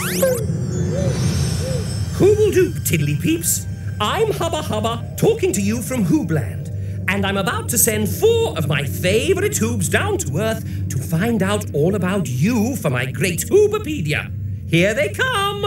Hooble-doop, Tiddlypeeps. I'm Hubba Hubba, talking to you from Hoobland. And I'm about to send 4 of my favourite Hoobs down to Earth to find out all about you for my great Hoobopedia. Here they come!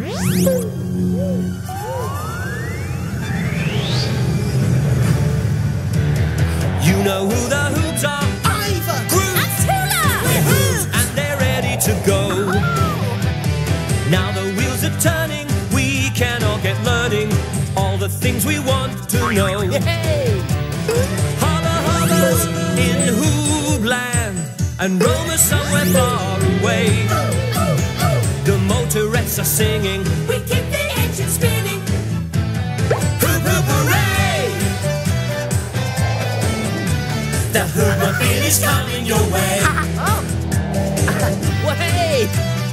You know who the Hoobs are? Ivor, Groove, and Tula! We're Hoobs, and they're ready to go. Now the wheels are turning, we can all get learning all the things we want to know. Hey! Hubba Hubbas in Hoobland, and roamers somewhere far away. The motorettes are singing, we keep the engine spinning. Hoop hoop hooray! The Hoobmobile is coming your way. Way!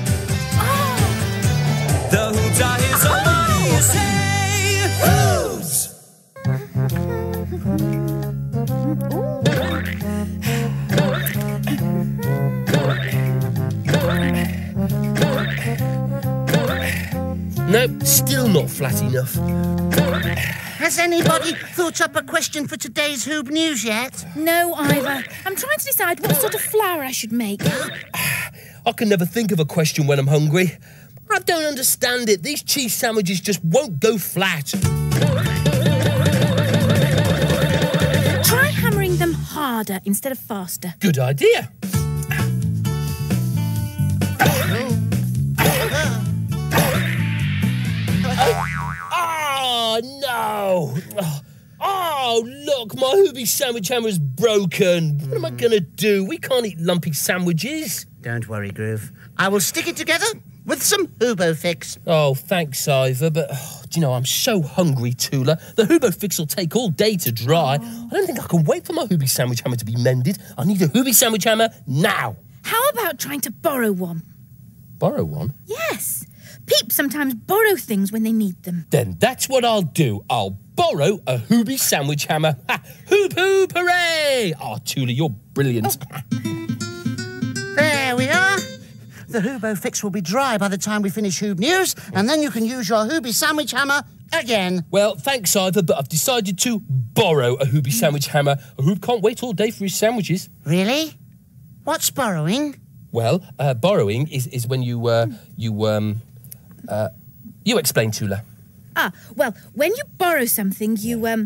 The Hoobs are here, so what do you say? Hoobs! Nope, still not flat enough. Has anybody thought up a question for today's Hoob News yet? No, Ivor. I'm trying to decide what sort of flour I should make. I can never think of a question when I'm hungry. I don't understand it. These cheese sandwiches just won't go flat. Try hammering them harder instead of faster. Good idea. Oh, no. Oh, look, my Hoobysandwich-hammer is broken. What am I going to do? We can't eat lumpy sandwiches. Don't worry, Groove. I will stick it together with some Hoobo Fix. Oh, thanks, Ivor, but do you know, I'm so hungry, Tula. The Hoobo Fix will take all day to dry. I don't think I can wait for my Hoobysandwich-hammer to be mended. I need a Hoobysandwich-hammer now. How about trying to borrow one? Borrow one? Yes. Peeps sometimes borrow things when they need them. Then that's what I'll do. I'll borrow a Hoobysandwich-hammer. Hoop, hoop, hooray! Oh, Tula, you're brilliant. There we are. The Hoobo Fix will be dry by the time we finish Hoob News, and then you can use your Hoobysandwich-hammer again. Well, thanks, Ivor, but I've decided to borrow a Hoobysandwich-hammer. A Hoob can't wait all day for his sandwiches. Really? What's borrowing? Well, borrowing is when you explain, Tula. Well, when you borrow something, What?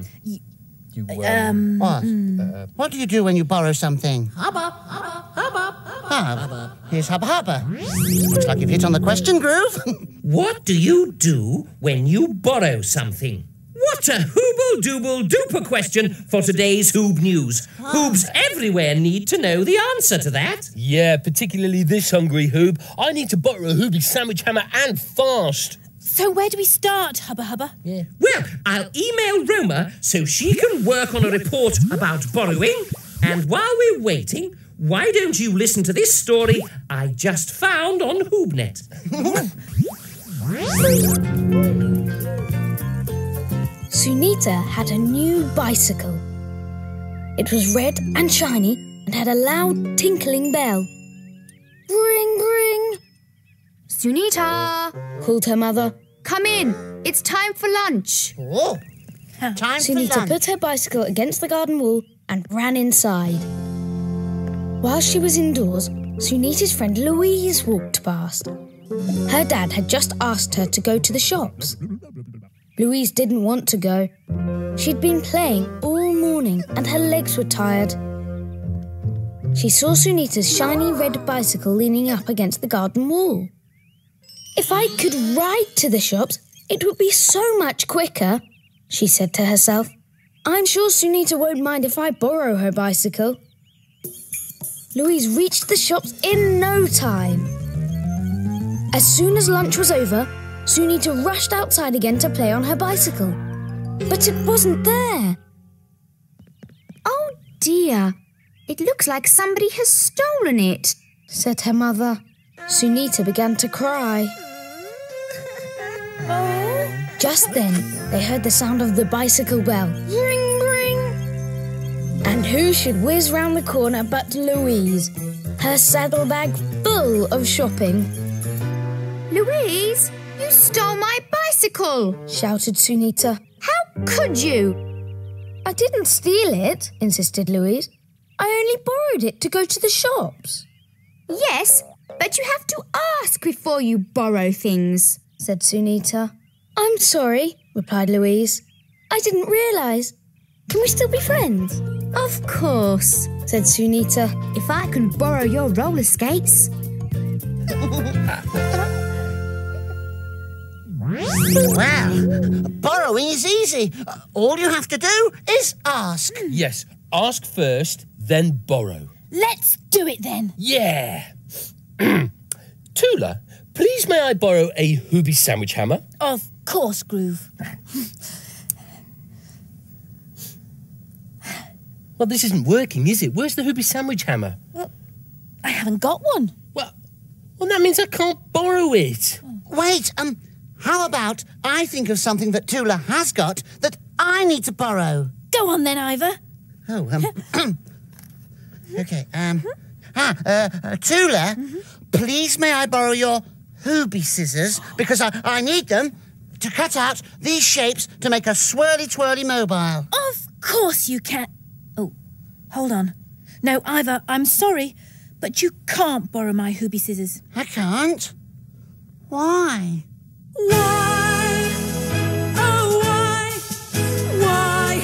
What do you do when you borrow something? Hubba, hubba, hubba, hubba. Here's Hubba Hubba. Looks like you've hit on the question, Groove. What do you do when you borrow something? What a hooble-dooble-duper question for today's Hoob News. Hoobs everywhere need to know the answer to that. Yeah, particularly this hungry Hoob. I need to borrow a Hoobysandwich-hammer and fast. So where do we start, Hubba Hubba? Yeah. Well, I'll email Roma so she can work on a report about borrowing. And while we're waiting, why don't you listen to this story I just found on HoobNet? Sunita had a new bicycle. It was red and shiny and had a loud tinkling bell. Ring, ring! Sunita! Called her mother. Come in! It's time for lunch! Oh, time Sunita for lunch. put her bicycle against the garden wall and ran inside. While she was indoors, Sunita's friend Louise walked past. Her dad had just asked her to go to the shops. Louise didn't want to go. She'd been playing all morning and her legs were tired. She saw Sunita's shiny red bicycle leaning up against the garden wall. If I could ride to the shops, it would be so much quicker, she said to herself. I'm sure Sunita won't mind if I borrow her bicycle. Louise reached the shops in no time. As soon as lunch was over, Sunita rushed outside again to play on her bicycle. But it wasn't there. Oh dear, it looks like somebody has stolen it, said her mother. Sunita began to cry. Just then, they heard the sound of the bicycle bell. Ring, ring! And who should whiz round the corner but Louise, her saddlebag full of shopping. Louise, you stole my bicycle! shouted Sunita. How could you? I didn't steal it, insisted Louise. I only borrowed it to go to the shops. Yes, but you have to ask before you borrow things, said Sunita. I'm sorry, replied Louise. I didn't realise. Can we still be friends? Of course, said Sunita. If I can borrow your roller skates. Well, borrowing is easy. All you have to do is ask. Yes, ask first, then borrow. Let's do it then. Yeah. Tula, please may I borrow a Hoobysandwich-hammer? Of course, Groove. Well, this isn't working, is it? Where's the Hoobysandwich-hammer? Well, I haven't got one. Well, that means I can't borrow it. Wait, how about I think of something that Tula has got that I need to borrow? Go on then, Ivor. Oh, okay, Tula, please may I borrow your Hoobie scissors because I need them to cut out these shapes to make a swirly-twirly mobile. Of course you can. Oh, hold on. No, Ivor, I'm sorry, but you can't borrow my Hoobie scissors. I can't? Why? Why? Oh, why? Why?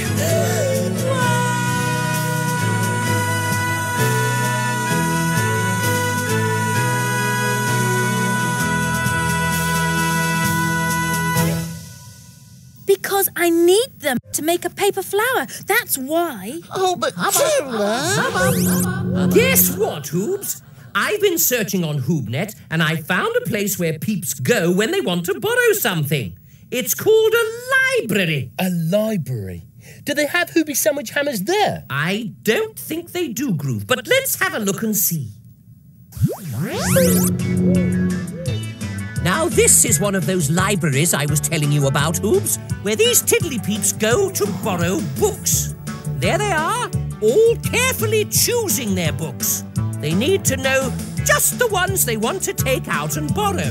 Because I need them to make a paper flower. That's why. Oh, but Tula... Guess what, Hoobs? I've been searching on HoobNet and I found a place where peeps go when they want to borrow something. It's called a library. A library? Do they have Hoobysandwich-hammers there? I don't think they do, Groove, but let's have a look and see. Now, this is one of those libraries I was telling you about, Hoobs, where these Tiddlypeeps go to borrow books. There they are, all carefully choosing their books. They need to know just the ones they want to take out and borrow.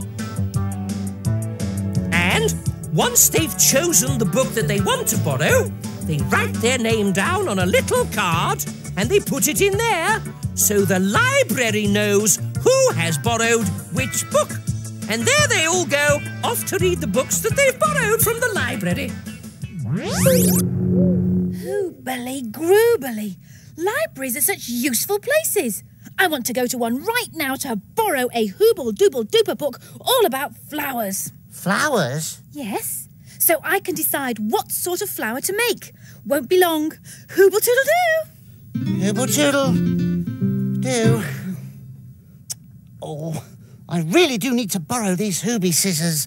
And once they've chosen the book that they want to borrow, they write their name down on a little card and they put it in there so the library knows who has borrowed which book. And there they all go, off to read the books that they've borrowed from the library. Hoobly groobly. Libraries are such useful places. I want to go to one right now to borrow a hooble-dooble-duper book all about flowers. Flowers? Yes, so I can decide what sort of flower to make. Won't be long. Hooble-toodle-doo. Hooble-toodle-doo. Oh, I really do need to borrow these Hoobie scissors.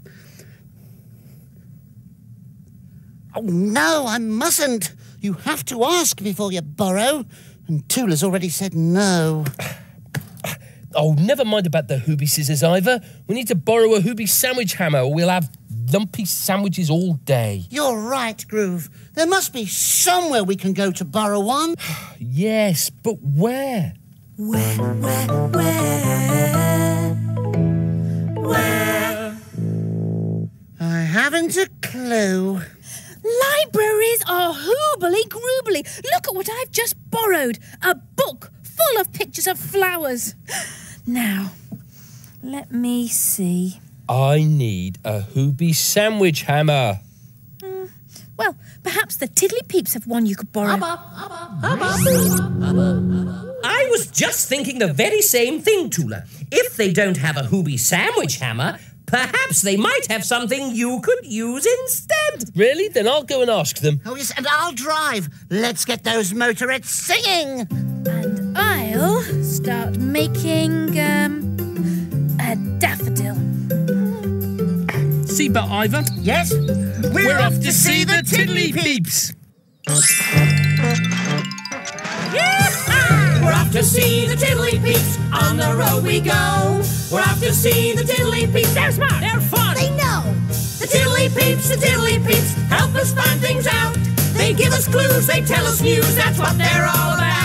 Oh, no, I mustn't. You have to ask before you borrow. And Tula's already said no. Oh, never mind about the Hoobie scissors, Ivor. We need to borrow a Hoobysandwich-hammer or we'll have lumpy sandwiches all day. You're right, Groove. There must be somewhere we can go to borrow one. Yes, but where? Where? I haven't a clue. Libraries are hoobly-groobly. Look at what I've just borrowed. A book full of pictures of flowers. Now, let me see. I need a Hoobysandwich-hammer. Well, perhaps the Tiddlypeeps have one you could borrow. I was just thinking the very same thing, Tula. If they don't have a Hoobysandwich-hammer, perhaps they might have something you could use instead. Really? Then I'll go and ask them. Oh, yes, and I'll drive. Let's get those motorettes singing. And I'll start making, a daffodil. Seatbelt, Ivor. Yes? We're off to see the Tiddlypeeps. We're off to see the Tiddlypeeps. On the road we go. We're off to see the Tiddlypeeps. They're smart. They're fun. They know. The Tiddlypeeps help us find things out. They give us clues, they tell us news. That's what they're all about.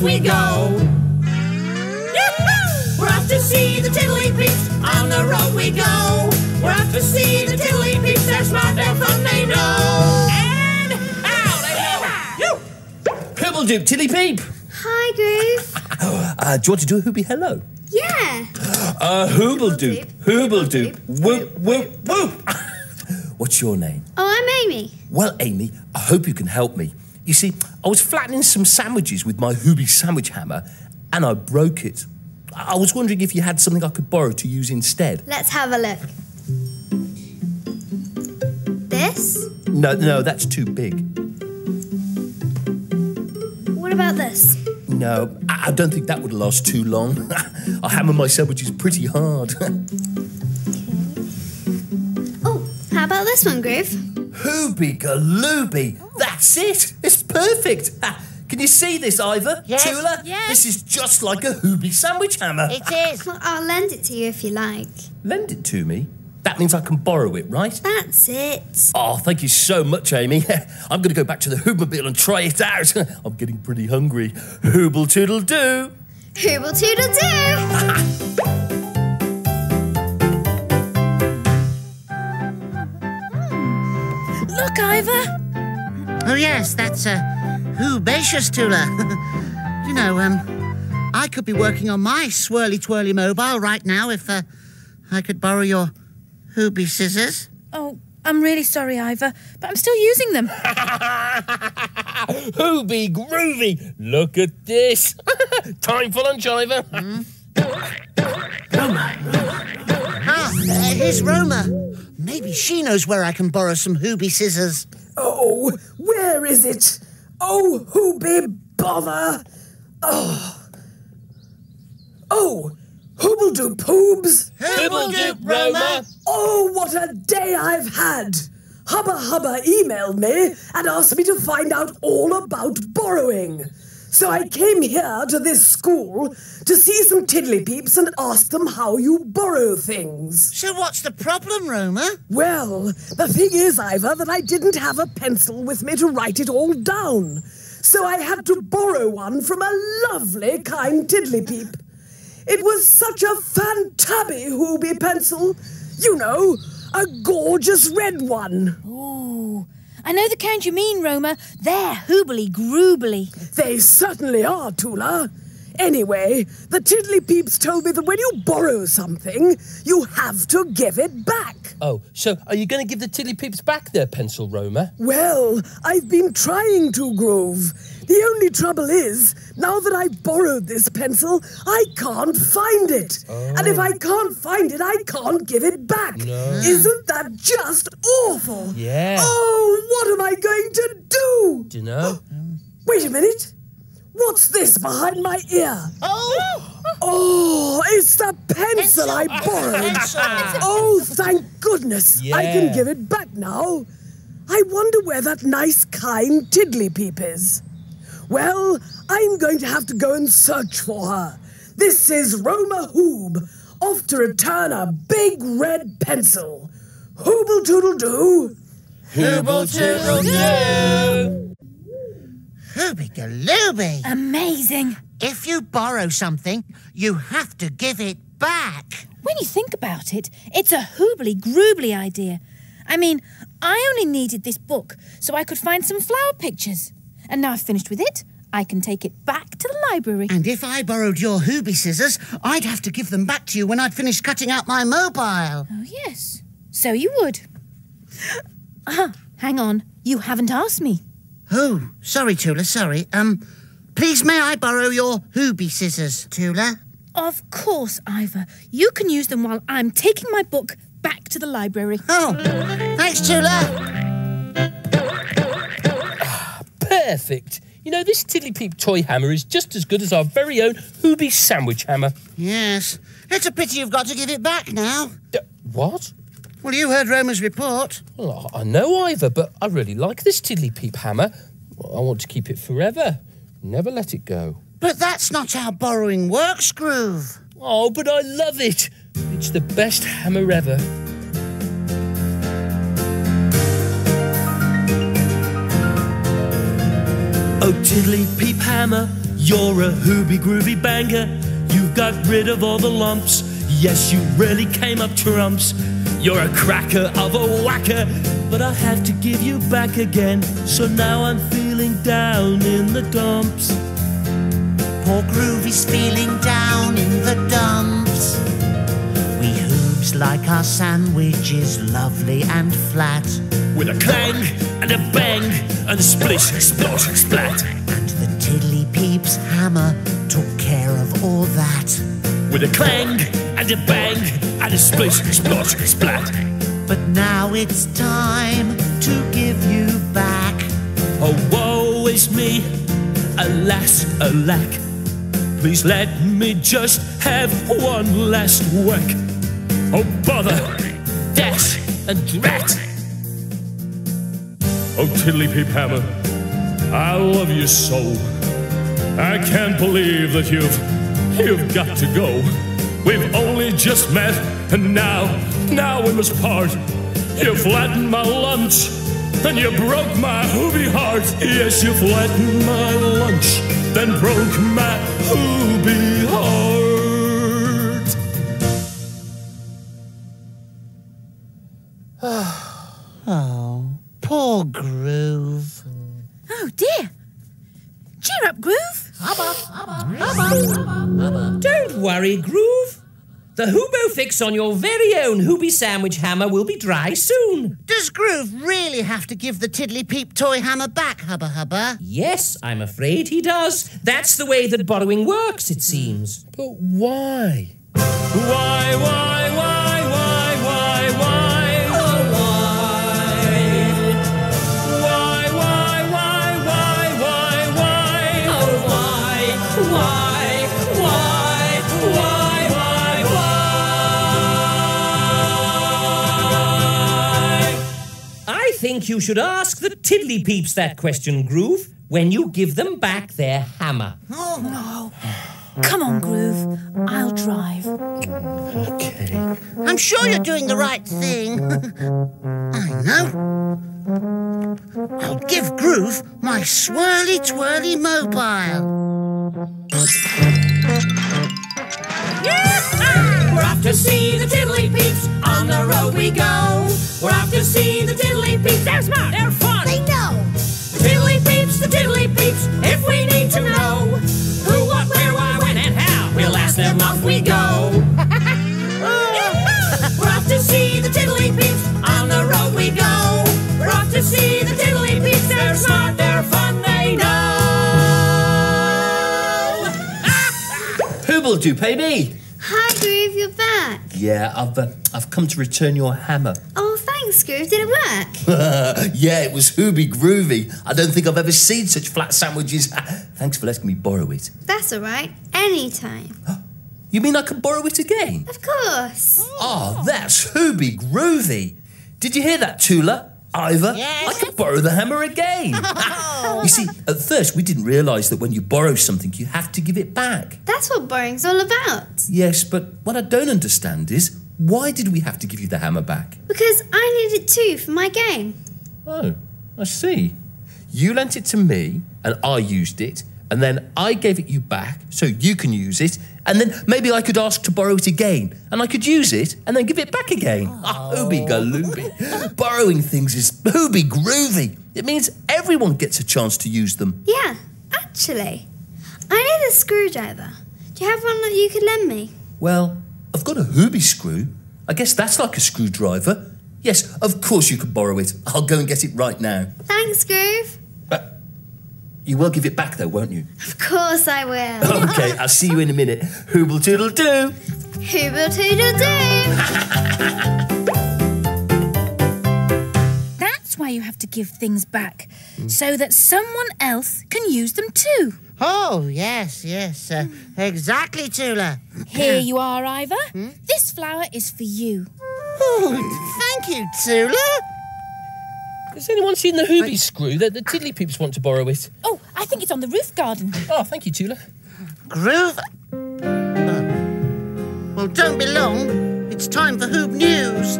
off we go. We're off to see the Tiddlypeeps, on the road we go. We're off to see the Tiddlypeeps, they're smart, they're fun, they know. And how they know. Hoobledoop, Tiddlypeep. Hi, Groove. Do you want to do a Hoobie hello? Yeah. Hoobledoop, Hoobledoop, whoop, whoop, whoop. What's your name? Oh, I'm Amy. Well, Amy, I hope you can help me. You see, I was flattening some sandwiches with my Hoobysandwich-hammer and I broke it. I was wondering if you had something I could borrow to use instead. Let's have a look. This? No, that's too big. What about this? No, I don't think that would last too long. I hammer my sandwiches pretty hard. Oh, how about this one, Groove? Hoobie-galooby! That's it! It's perfect! Can you see this, Ivor? Yes. Tula? Yes. This is just like a Hoobie-sandwich-hammer. It is. Well, I'll lend it to you if you like. Lend it to me? That means I can borrow it, right? That's it. Oh, thank you so much, Amy. I'm going to go back to the Hoobmobile and try it out. I'm getting pretty hungry. Hooble-toodle-doo! Hooble-toodle-doo! Look, Ivor. Oh, yes, that's Hoobacious, Tula. You know, I could be working on my swirly-twirly mobile right now if I could borrow your Hoobie scissors. Oh, I'm really sorry, Ivor, but I'm still using them. Hoobie groovy! Look at this! Time for lunch, Ivor. Here's Roma. Maybe she knows where I can borrow some Hoobie scissors. Oh, where is it? Oh, Hoobie, bother! Oh, Hoobledoop, Hoobs! Hoobledoop, Roma! Oh, what a day I've had! Hubba Hubba emailed me and asked me to find out all about borrowing. So I came here to this school to see some Tiddlypeeps and ask them how you borrow things. So what's the problem, Roma? Well, the thing is, Ivor, that I didn't have a pencil with me to write it all down. So I had to borrow one from a lovely, kind Tiddlypeep. It was such a fantabby Hoobie pencil. You know, a gorgeous red one. Ooh, I know the kind you mean, Roma. They're hoobly-groobly. They certainly are, Tula. Anyway, the Tiddlypeeps told me that when you borrow something, you have to give it back. Oh, so are you going to give the Tiddlypeeps back their pencil, Roma? Well, I've been trying to, Grove. The only trouble is, now that I've borrowed this pencil, I can't find it. And if I can't find it, I can't give it back. No. Isn't that just awful? Yeah. Oh, what am I going to do? Do you know? Wait a minute. What's this behind my ear? Oh, it's the pencil I borrowed. Oh, thank goodness. I Yeah. can give it back now. I wonder where that nice, kind Tiddlypeep is. Well, I'm going to have to go and search for her. This is Roma Hoob, off to return a big red pencil. Hooble-toodle-doo. Hooble-toodle-doo! Hoobie-galooby. Amazing. If you borrow something, you have to give it back. When you think about it, it's a hoobly-groobly idea. I mean, I only needed this book so I could find some flower pictures. And now I've finished with it, I can take it back to the library. And if I borrowed your Hoobie scissors, I'd have to give them back to you when I'd finished cutting out my mobile. Oh, yes. So you would. Hang on. You haven't asked me. Oh, sorry, Tula, sorry. Please may I borrow your Hoobie scissors, Tula? Of course, Ivor. You can use them while I'm taking my book back to the library. Oh, thanks, Tula. Perfect. You know, this Tiddlypeep toy hammer is just as good as our very own Hoobysandwich-hammer. Yes. It's a pity you've got to give it back now. What? Well, you heard Roma's report. Well, I know, Ivor, but I really like this Tiddlypeep hammer. Well, I want to keep it forever. Never let it go. But that's not how borrowing works, Groove. Oh, but I love it. It's the best hammer ever. Oh, Tiddlypeep hammer, You're a Hooby groovy banger. You've got rid of all the lumps. Yes, you really came up trumps. You're a cracker of a whacker, but I have to give you back again. So now I'm feeling down in the dumps. Poor Groovy's feeling down in the dumps. We Hoobs like our sandwiches lovely and flat. With a clang and a bang and a splish, splot, splat. And the Tiddlypeeps hammer took care of all that. With a clang and a bang and a splish, splot, splat. But now it's time to give you back. Oh, woe is me, alas, alack. Please let me just have one last whack. Oh, bother, dash, and drat. Oh, Tiddlypeep hammer, I love you so. I can't believe that you've got to go. We've only just met, and now we must part. You flattened my lunch, and you broke my Hooby heart. Yes, you flattened my lunch, then broke my Hooby heart. Oh, poor Groove. Oh dear. Cheer up, Groove. Don't worry, Groove. The Hoobo fix on your very own Hoobysandwich-hammer will be dry soon. Does Groove really have to give the Tiddlypeep toy hammer back, Hubba Hubba? Yes, I'm afraid he does. That's the way that borrowing works, it seems. But why? Why, why, why, why, why, why? Oh, why? Why, why, why, why, why, why? Oh, why, why, why, why, why? I think you should ask the Tiddlypeeps that question, Groove, when you give them back their hammer. Oh, no. Come on, Groove. I'll drive. Okay. I'm sure you're doing the right thing. I know. I'll give Groove my swirly-twirly mobile. We're off to see the Tiddlypeeps. On the road we go. We're off to see the Tiddlypeeps. They're smart. They're fun. They know. The Tiddlypeeps, the Tiddlypeeps. If we need to know who, what, where, why, when, and how, we'll ask them. Off we go. We're off to see the Tiddlypeeps. On the road we go. We're off to see the Tiddlypeeps. They're smart. They're fun. They know. Who will do pay me? Hi, Groove, you're back. Yeah, I've come to return your hammer. Oh, thanks, Groove. Did it work? Yeah, it was Hooby groovy. I don't think I've ever seen such flat sandwiches. Thanks for letting me borrow it. That's all right. Anytime. You mean I can borrow it again? Of course. Oh, that's Hooby groovy. Did you hear that, Tula? Ivor? Yes. I can borrow the hammer again. You see, at first we didn't realise that when you borrow something, you have to give it back. That's what borrowing's all about. Yes, but what I don't understand is, why did we have to give you the hammer back? Because I need it too for my game. Oh, I see. You lent it to me, and I used it, and then I gave it you back so you can use it, and then maybe I could ask to borrow it again, and I could use it, and then give it back again. Hooby galooby. Borrowing things is Hooby groovy. It means everyone gets a chance to use them. Yeah, actually. I need a screwdriver. Do you have one that you could lend me? Well, I've got a Hooby screw. I guess that's like a screwdriver. Yes, of course you can borrow it. I'll go and get it right now. Thanks, Groove. You will give it back though, won't you? Of course I will. Okay, I'll see you in a minute. Hooble toodle doo. Hooble toodle doo. That's why you have to give things back, so that someone else can use them too. Oh, yes, exactly, Tula. Here you are, Ivor. This flower is for you. Oh, thank you, Tula. Has anyone seen the Hooby screw? The Tiddlypeeps want to borrow it. Oh, I think it's on the roof garden. Oh, thank you, Tula. Groove. Well, don't be long. It's time for Hoob News.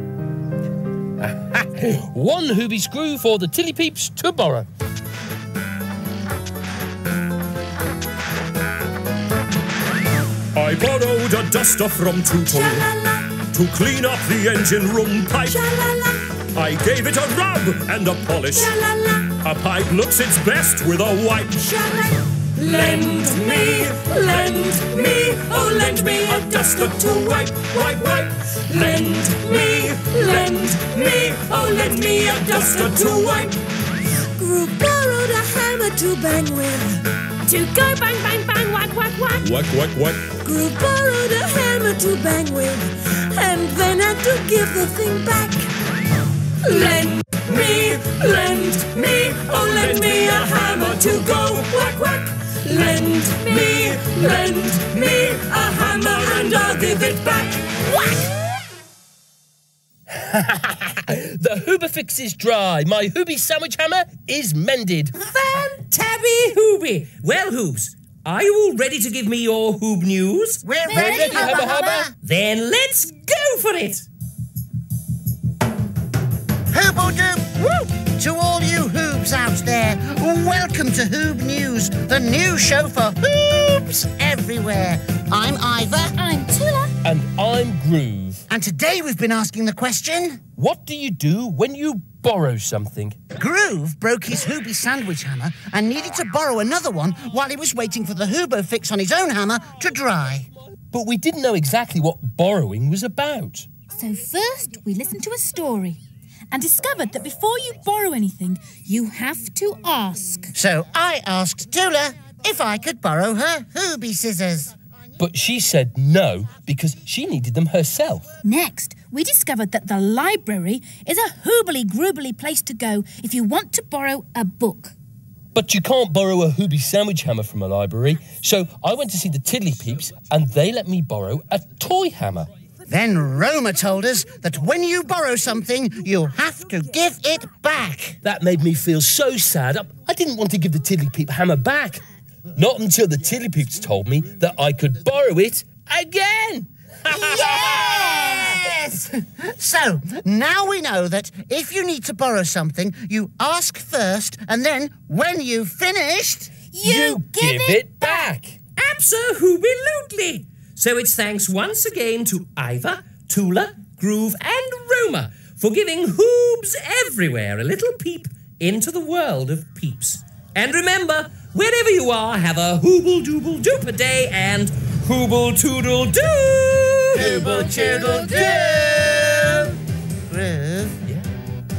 One Hooby screw for the Tiddlypeeps to borrow. borrowed a duster from Tootle to clean up the engine room pipe. I gave it a rub and a polish. A pipe looks its best with a wipe. Lend me, oh lend me a duster to wipe, wipe, wipe. Lend me, oh lend me a duster to wipe. Groove borrowed a hammer to bang with. To go bang, bang, bang, whack, whack, whack. Whack, whack, whack. Groove borrowed a hammer to bang with, and then had to give the thing back. Lend me, oh lend me a hammer to go whack, whack. Lend me a hammer and I'll give it back. Whack! The Hoober fix is dry. My Hoobie sandwich hammer is mended. Fantabby Hooby! Well, Hoobs, are you all ready to give me your Hoob news? We're ready, Hubba Hubba. Then let's go for it! Hooble-doop! Woo! To all you Hoobs out there, welcome to Hoob News, the new show for Hoobs everywhere. I'm Ivor. I'm Tula. And I'm Groove. And today we've been asking the question... What do you do when you borrow something? Groove broke his Hoobysandwich-hammer and needed to borrow another one while he was waiting for the Hoobo fix on his own hammer to dry. But we didn't know exactly what borrowing was about. So first we listened to a story and discovered that before you borrow anything, you have to ask. So I asked Tula if I could borrow her Hoobie scissors. But she said no because she needed them herself. Next, we discovered that the library is a hoobly-groobly place to go if you want to borrow a book. But you can't borrow a Hoobie sandwich hammer from a library, so I went to see the Tiddlypeeps and they let me borrow a toy hammer. Then Roma told us that when you borrow something, you have to give it back. That made me feel so sad. I didn't want to give the Tiddlypeep hammer back. Not until the Tiddlypeeps told me that I could borrow it again. Yes! So, now we know that if you need to borrow something, you ask first, and then when you've finished... You give it back. Abso-hoobie-lootly! So it's thanks once again to Ivor, Tula, Groove and Roma for giving Hoobs everywhere a little peep into the world of peeps. And remember, wherever you are, have a hooble-dooble-doop a day and hooble-toodle-doo! Hooble-toodle-doo! Groove? Yeah?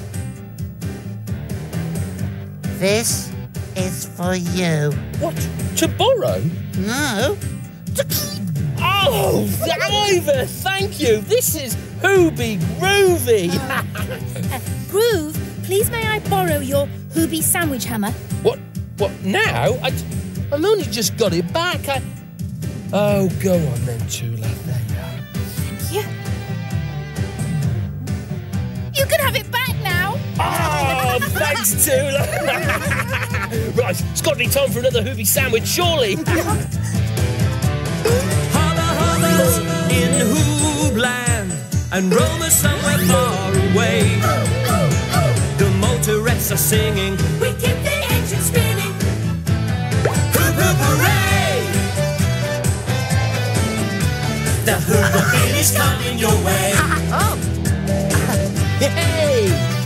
This is for you. What? To borrow? No, to keep. Oh, Ivor, thank you. This is Hoobie Groovy. Groove, please may I borrow your Hoobie sandwich hammer? What now? I've only just got it back. Oh, go on then, Tula. There you are. Thank you. You can have it back now. Oh, thanks, Tula. Right, it's got to be time for another Hoobie sandwich, surely. Hubba-hubba's in Hoobland and Roma's somewhere far away. The motorettes are singing, we keep the engine spinning. Hoop, hoop, hooray! The Hoover is coming your way. Oh. Hey!